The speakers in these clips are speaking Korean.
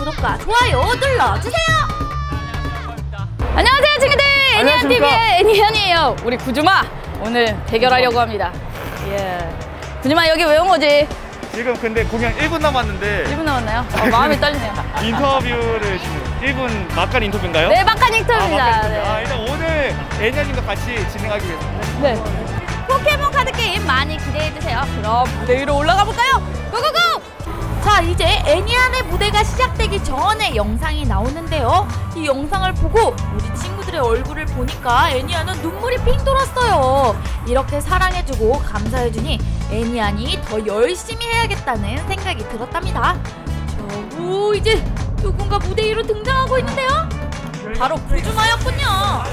구독과 좋아요 눌러주세요. 안녕하세요 친구들, 애니안TV의 애니안이에요. 우리 구주마 오늘 대결하려고 합니다. 예. 구주마 여기 왜 온 거지? 지금 근데 공연 1분 남았는데 1분 남았나요? 마음이 떨리네요. 인터뷰를 지금 1분 막간 인터뷰인가요? 네, 막간 인터뷰입니다. 네. 일단 오늘 애니아님과 같이 진행하기 위해서 네. 포켓몬 카드 게임 많이 기대해주세요. 그럼 무대 위로 올라가 볼까요? 고고고! 자, 이제 애니안의 무대가 시작되기 전에 영상이 나오는데요. 이 영상을 보고 우리 친구들의 얼굴을 보니까 애니안은 눈물이 핑 돌았어요. 이렇게 사랑해주고 감사해주니 애니안이 더 열심히 해야겠다는 생각이 들었답니다. 자, 오, 이제 누군가 무대 위로 등장하고 있는데요. 바로 구주마였군요.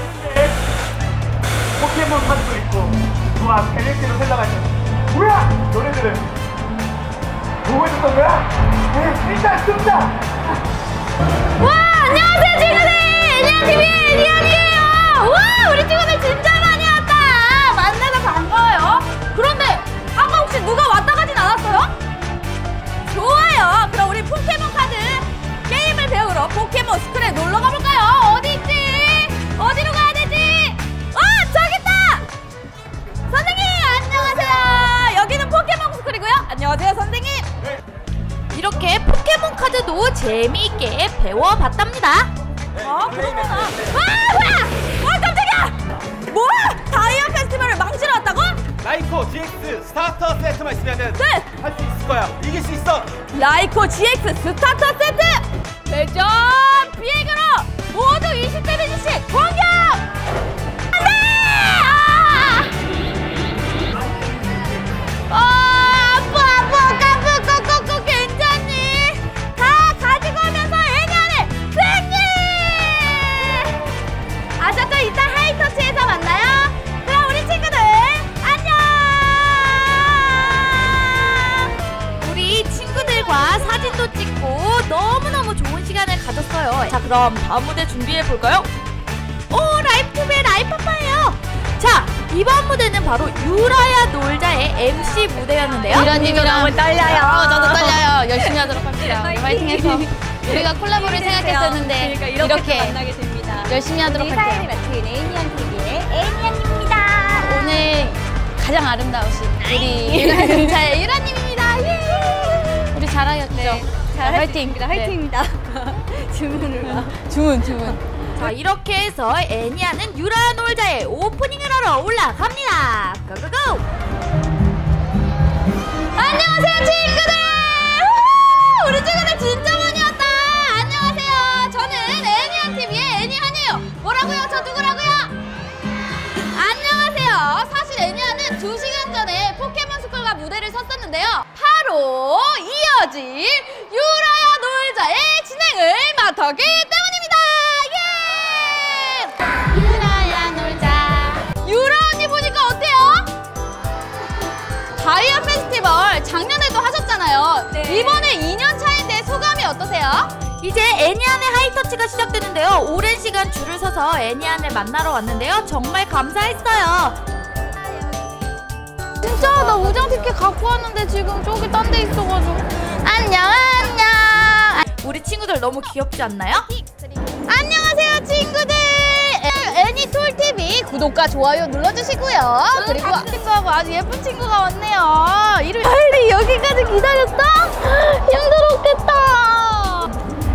포켓몬 카드도 있고 와 갤럭시로 생각할 때 뭐야 너네들은 보고 있었던 거야? 일단 씁니다. 와, 안녕하세요 친구들! 애니안TV의 애니안이에요. 와, 우리 친구들 진짜 많이 왔다. 만나서 반가워요. 그런데 아까 혹시 누가 왔다 가진 않았어요? 좋아요. 그럼 우리 포켓몬 카드 게임을 배우러 포켓몬 스쿨에 놀러 가볼까요? 어디 있지? 어디로 가야 되지? 저기 있다! 선생님 안녕하세요. 여기는 포켓몬 스쿨이고요. 안녕하세요 선생님. 이렇게 포켓몬 카드도 재미있게 배워봤답니다. 그러구나. 뭐야! 깜짝이야! 뭐야! 다이아 페스티벌을 망치러 왔다고? 라이코 GX 스타터 세트만 있으면 네! 할 수 있을 거야. 이길 수 있어. 라이코 GX 스타터 세트! 대전 비행으로 모두 20데미지씩 공격! 안돼! 아파 괜찮니? 다 가지고 오면서 애니안을 승리! 아셨죠? 이따 하이터치에서 만나요. 그럼 우리 친구들 안녕! 우리 친구들과 사진도 찍고 너무너무 좋은 시간을 가졌어요. 자, 그럼 다음 무대 준비해볼까요? 오, 라이프튜브의 라이파파예요. 자, 이번 무대는 바로 유라야 놀자의 MC 무대였는데요. 유라님이랑 너무 떨려요. 저도 떨려요. 열심히 하도록 합니다. 파이팅해서 우리가 콜라보를 생각했었는데 그러니까 이렇게 만나게 됩니다. 열심히 하도록 사연을 할게요. 맡은 애니안TV의 애니안입니다. 오늘 가장 아름다우신 우리 놀자의 유라님입니다. 예! 우리 잘하였죠? 네, 잘 화이팅! 화이팅입니다. 주문을 주문. 자, 이렇게 해서 애니안은 유라 놀자의 오프닝을 하러 올라갑니다. 고고고! 안녕하세요 친구들! 우후! 우리 친구들 진짜 많이 왔다. 안녕하세요. 저는 애니안TV의 애니안이에요. 뭐라고요? 저 누구라고요? 안녕하세요. 사실 애니안은 2시간 전에 포켓몬 스쿨과 무대를 섰었는데요. 바로 이어진 유라야 놀자의 진행을 맡았기 때문입니다. 유라야 놀자. 유라 언니 보니까 어때요? 다이아 페스티벌 작년에도 하셨잖아요. 네. 이번에 2년 차인데 소감이 어떠세요? 이제 애니안의 하이터치가 시작되는데요. 오랜 시간 줄을 서서 애니안을 만나러 왔는데요. 정말 감사했어요. 진짜 나 우정 티켓 갖고 왔는데 지금 저기 딴 데 있어가지고. 안녕. 우리 친구들 너무 귀엽지 않나요? 안녕하세요 친구들. 애니톨TV 구독과 좋아요 눌러주시고요. 그리고 친구하고 아주 예쁜 친구가 왔네요. 이름 빨리 여기까지 기다렸다? 힘들었겠다.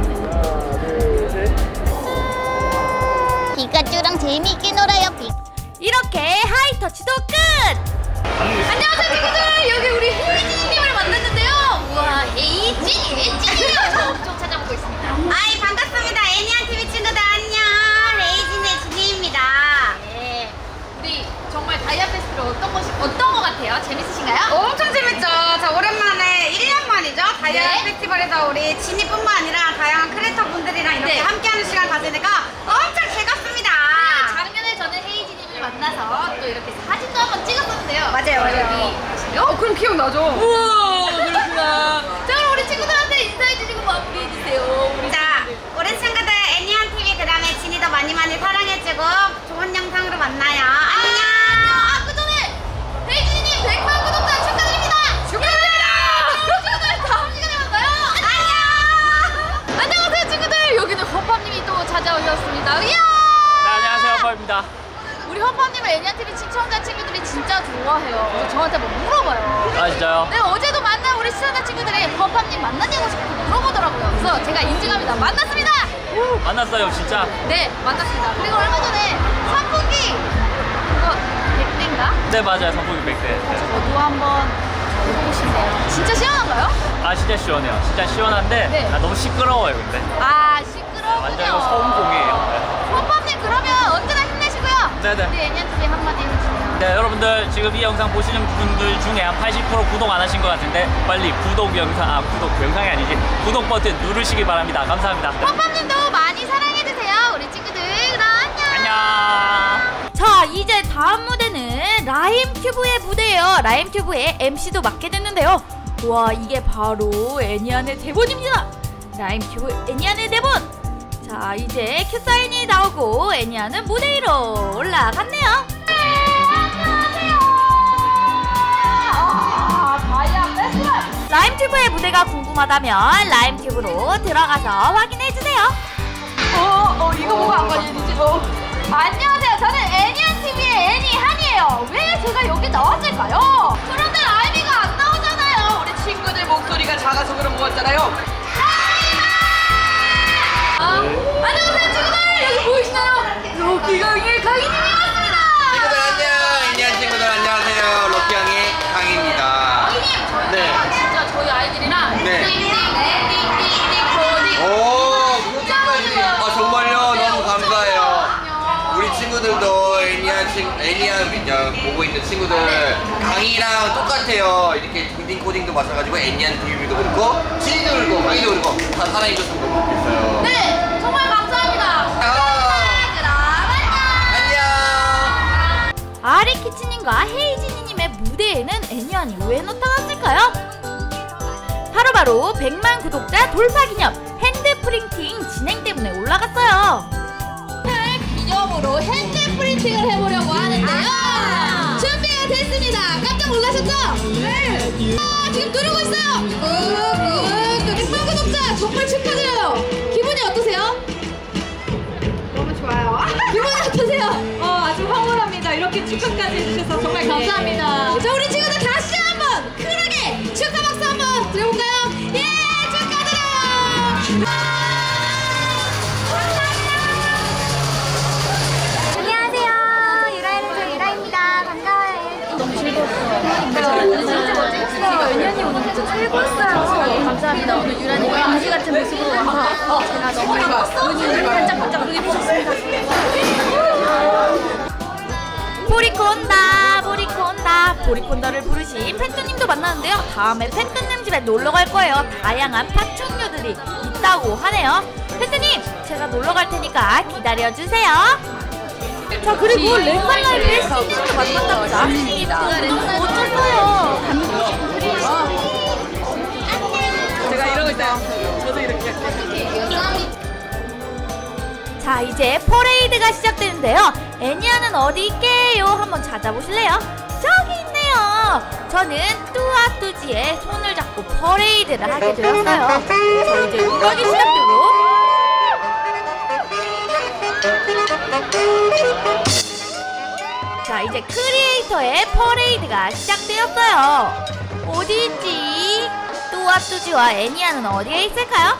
피카츄랑 재미있게 놀아요. 이렇게 하이터치도 끝! 안녕하세요 친구들! 여기 우리 헤이진님을 만났는데요. 우와, 헤이진! 저 엄청 찾아보고 있습니다. 아이 반갑습니다. 애니안TV 친구들 안녕. 레이진의 진이입니다. 네. 우리 정말 다이아 페스티벌 어떤 거 같아요? 재밌으신가요? 엄청 재밌죠. 자 오랜만에 1년 만이죠. 다이아 네. 페스티벌에서 우리 진이뿐만 아니라 다양한 크리에이터 분들이랑 이렇게 네. 함께하는 시간 가지니까 엄청 즐겁습니다. 작년에 저는 헤이진님을 만나서 또 이렇게 사진도 한번 찍었었는데요. 맞아요. 그럼 기억나죠? 우와, 그렇구나. 자, 그럼 우리 친구들한테 인사해주시고 마무리해주세요. 우리 자 우리 친구들 애니안TV 그 다음에 진이도 많이 사랑해주고 좋은 영상으로 만나요. 안녕. 그 전에 헤이진님 100만 구독자 축하드립니다. 축하드립니다. 친구들 다음 시간에 만나요. 안녕. 안녕하세요. 찾아오셨습니다. 이야! 네, 안녕하세요. 허퍼입니다. 우리 허퍼님을 애니안TV 시청자 친구들이 진짜 좋아해요. 그래서 저한테 뭐 물어봐요. 아, 진짜요? 네, 어제도 만난 우리 시청자 친구들이 허퍼님 만나냐고 자꾸 물어보더라고요. 그래서 제가 인증합니다. 만났습니다! 만났어요, 진짜. 네, 만났습니다. 그리고 얼마 전에 선풍기 그거 100대인가? 네, 맞아요. 선풍기 100대. 저도 한번 해보고 싶네요. 진짜 시원한가요? 아, 진짜 시원해요. 진짜 시원한데 네. 아, 너무 시끄러워요, 근데. 아, 시끄러워요. 완전 이거 소음공이에요. 허퍼님 그러면 언제나 힘내시고요. 네네. 우리 애니안TV 한마디 해주세요. 네, 여러분들 지금 이 영상 보시는 분들 중에 한 80% 구독 안 하신 것 같은데 빨리 구독 영상이 아니지 구독 버튼 누르시기 바랍니다. 감사합니다. 허퍼님도 많이 사랑해주세요. 우리 친구들 안녕. 안녕. 자, 이제 다음 무대는 라임튜브의 무대예요. 라임튜브의 MC도 맡게 됐는데요. 와, 이게 바로 애니안의 대본입니다. 라임튜브 애니안의 대본. 자, 이제 큐사인이 나오고 애니안은 무대 위로 올라갔네요. 네, 안녕하세요. 다이아 페스티벌. 라임튜브의 무대가 궁금하다면 라임튜브로 들어가서 확인해주세요. 이거 보고 안 걸리지? 안녕하세요. 저는 애니안TV의 애니한이에요. 왜 제가 여기 나왔을까요? 그런데 라임이가 안 나오잖아요. 우리 친구들 목소리가 작아서 그런 거 같잖아요. 안녕하세요, 친구들. 여기 보이시나요? 로키강의 강희님이 왔습니다. 친구들 안녕! 애니안 친구들 안녕하세요. 로키형의 강희입니다. 강희님, 저희가 네. 진짜 저희 아이들이랑 네. 띵띵띵띵띵띵 코딩. 오! 그것까지! 아 정말요? 너무 감사해요. 우리 친구들도 애니안 보고 있는 친구들 강희랑 똑같아요. 이렇게 딩딩 코딩도 마찬가지고 애니안 TV도 그렇고 친이도 그렇고 강희도 그렇고 다 사랑해줬으면 너무 좋겠어요. 네, 정말 감사합니다. 그럼 안녕! 아리키치님과 헤이지니님의 무대에는 애니안이 왜 나타났을까요? 바로바로 100만 구독자 돌파 기념 핸드 프린팅 진행 때문에 올라갔어요. 기념으로 핸드 프린팅을 해보려고 하는데요. 준비가 됐습니다. 깜짝 놀라셨죠? 네. 지금 누르고 있어요. 100만 구독자 정말 축하드려요. 기분이 어떠세요? 너무 좋아요. 기분이 어떠세요? 아주 황홀합니다. 이렇게 축하까지 해주셔서 정말 감사합니다. 자, 우리 친구들 다시 한번 크게 축하 박수 한번 드려볼까요? 예, 축하드려요. 안녕하세요. 유라의 유라입니다. 반가워요. 너무 즐거웠어요. 진짜 멋지셨어요. 은현이 오늘 진짜 최고였어요. 감사합니다. 오늘 유라님 강지 같은 모습으로 와서 제가 너무 눈이 반짝반짝 부셨습니다. 보리콘다를 부르신 팬뚜님도 만났는데요. 다음에 팬뚜님 집에 놀러 갈 거예요. 다양한 파충류들이 있다고 하네요. 팬뚜님, 제가 놀러 갈 테니까 기다려 주세요. 자, 그리고 렌살라이브의 시즌도 만났답니다. 어쩌어요? 제가 이러고 있어요. 저도 이렇게. 자, 이제 퍼레이드가 시작되는데요. 애니안은 어디 있게요? 한번 찾아보실래요? 저기 있네요. 저는 뚜아뚜지의 손을 잡고 퍼레이드를 하게 되었어요. 자, 이제 음악이 시작되고 자, 이제 크리에이터의 퍼레이드가 시작되었어요. 어디 있지? 뚜아뚜지와 애니안은 어디에 있을까요?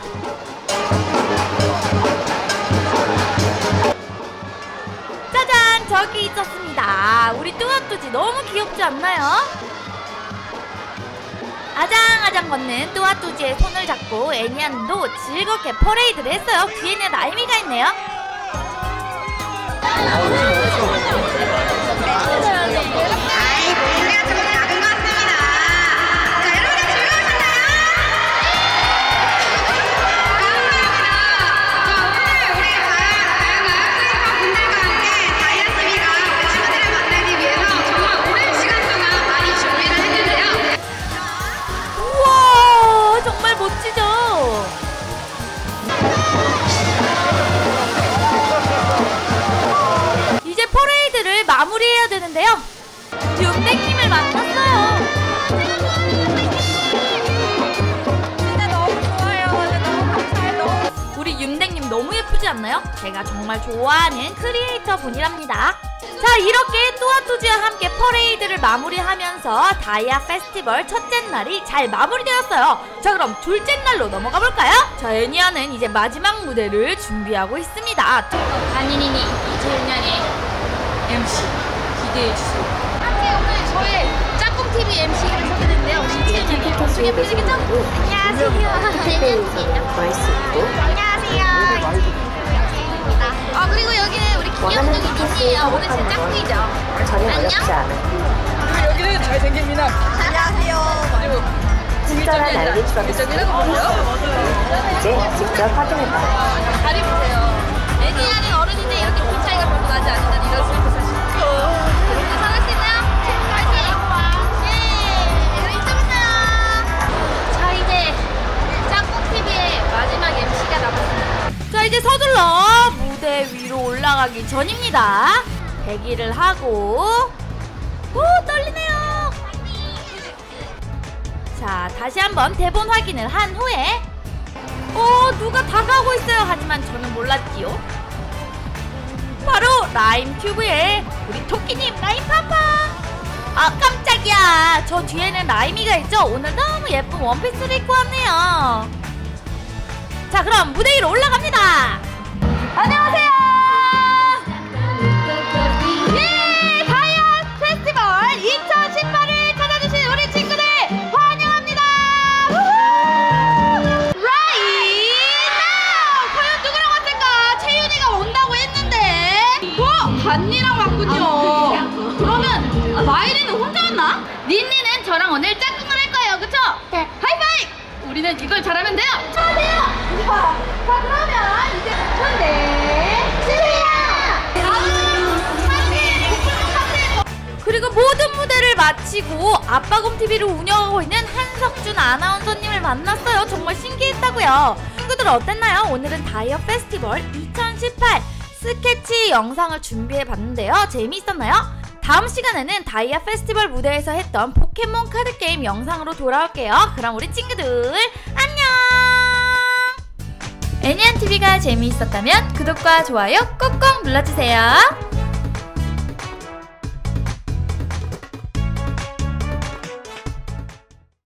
짜잔! 저기 있었습니다. 우리 뚜아뚜지 너무 귀엽지 않나요? 아장아장 걷는 뚜아뚜지의 손을 잡고 애니안도 즐겁게 퍼레이드를 했어요. 뒤에는 라임이가 있네요. 아이, 공개가 좀 작은 것 같습니다. 자, 여러분들 즐거우셨나요? 감사합니다. 자, 오늘 우리 다양한 수익화 분들과 함께 다이아TV가 우리 친구들을 만들기 위해서 정말 오랜 시간 동안 많이 준비를 했는데요. 우와, 정말 멋지죠? 이제 퍼레이드를 마무리해야 되는데요. 윤백님을 만났어요. 진짜 너무 좋아요. 너무 감사해요. 우리 윤백님 너무 예쁘지 않나요? 제가 정말 좋아하는 크리에이터 분이랍니다. 자, 이렇게 뚜아뚜지와 함께 퍼레이드를 마무리하면서 다이아 페스티벌 첫째 날이 잘 마무리되었어요. 자, 그럼 둘째 날로 넘어가 볼까요? 자, 애니아는 이제 마지막 무대를 준비하고 있습니다. 아니니니 이재윤양의 MC 기대해주세요. 오늘 저의 짝꿍TV MC를 하게 됐는데요. 이재윤양이 엄청 예쁘시겠죠? 안녕하세요. 안녕하세요. 아, 그리고 여기는 우리 김영숙이 언니예요. 오늘 제 짝꿍이죠. 전혀 어렵지 안녕. 않아요. 여기는 잘생긴 미남. 친절한 알림 서비스도 이제 직접 확인해봐요. 다리 보세요. 애니아는 어른인데 이렇게 키 차이가 별로 나지 않는다는 이런 슬픈 사실. 이렇게 살을 수 있나요? 파이팅! 예! 그럼 이쯤 있어요. 자, 이제 짝꿍TV의 마지막 MC가 남았습니다. 자, 이제 서둘러 무대 위로 올라가기 전입니다. 대기를 하고. 오, 떨리네요. 자, 다시 한번 대본 확인을 한 후에 누가 다가오고 있어요. 하지만 저는 몰랐지요. 바로 라임튜브의 우리 토끼님 라임파파. 아, 깜짝이야. 저 뒤에는 라임이가 있죠. 오늘 너무 예쁜 원피스를 입고 왔네요. 자, 그럼 무대 위로 올라갑니다. 안녕하세요. 예, 다이아 페스티벌 2018을 찾아주신 우리 친구들 환영합니다. Right now! 과연 누구랑 왔을까? 채윤이가 온다고 했는데. 반니랑 왔군요. 그러면 마이리는 혼자 왔나? 린니는 저랑 오늘 짝꿍을 할 거예요. 그쵸? 네. 하이파이브! 우리는 이걸 잘하면 돼요. 좋아요. 자, 그러면 이제 근데 그리고 모든 무대를 마치고 아빠곰TV를 운영하고 있는 한석준 아나운서님을 만났어요. 정말 신기했다고요. 친구들 어땠나요? 오늘은 다이아 페스티벌 2018 스케치 영상을 준비해봤는데요. 재미있었나요? 다음 시간에는 다이아 페스티벌 무대에서 했던 포켓몬 카드 게임 영상으로 돌아올게요. 그럼 우리 친구들 안녕! 애니안TV가 재미있었다면 구독과 좋아요 꾹꾹 눌러주세요.